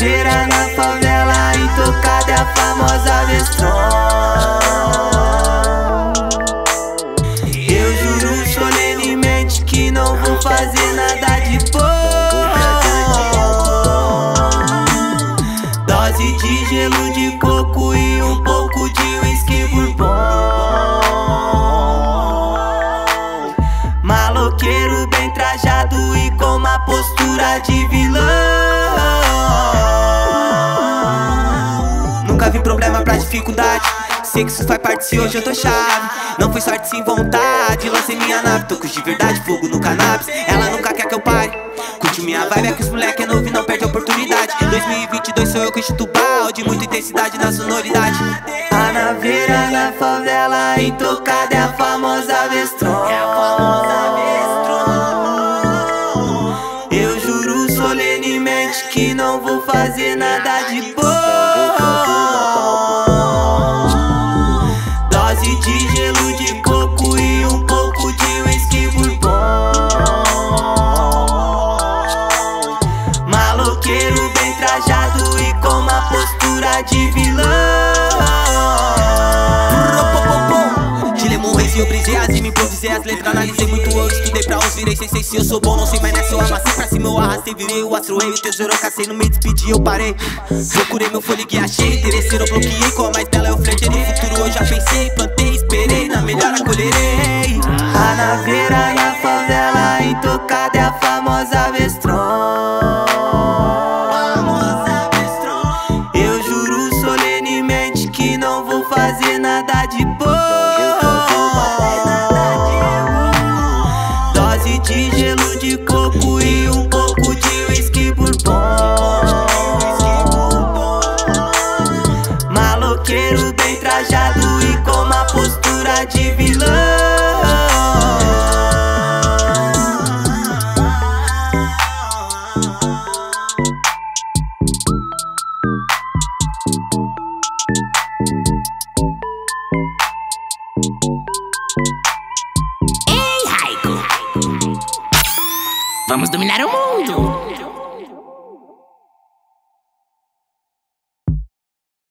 Canaveira, na favela, intocada é a famosa Vestron. Eu juro solenemente que não vou fazer nada de bom. Dose de gelo de coco e um pouco de whisky bourbon. Maloqueiro bem trajado e com uma postura de vilão. Nunca vi problema pra dificuldade. Sei que isso faz parte se hoje eu tô chave. Não foi sorte sem vontade. Lancei minha nave, tô com de verdade, fogo no cannabis. Ela nunca quer que eu pare. Curte minha vibe, é que os moleque é novo e não perde a oportunidade. 2022 sou eu que chuto balde, muita intensidade na sonoridade. Canaveira na favela, intocada é a famosa Vestron. Eu juro solenemente que não vou fazer nada de bom. Dose de gelo de coco e um pouco de whisky bourbon. Maloqueiro bem trajado e com uma postura de vilão. Dilema Reis e eu brisei as rimas, improvisei as letras, analisei muito, eu estudei pra uns, virei sem se eu sou bom, não sei, mas nessa eu amassei pra cima, eu arrastei, virei o astro rei, o tesouro eu cacei, no meio despedi, eu parei. Procurei meu fôlego e achei, interesseiro eu bloqueei, com a mais dela eu flertei, no futuro eu já pensei, plantei, esperei, na melhor acolherei. Canaveira na favela, intocada é a famosa Vestron. Eu juro solenemente que não vou fazer nada de bom. Dose de gelo de coco e um pouco de whisky bourbon. Maloqueiro bem trajado e com uma postura de vilão. Vamos dominar o mundo!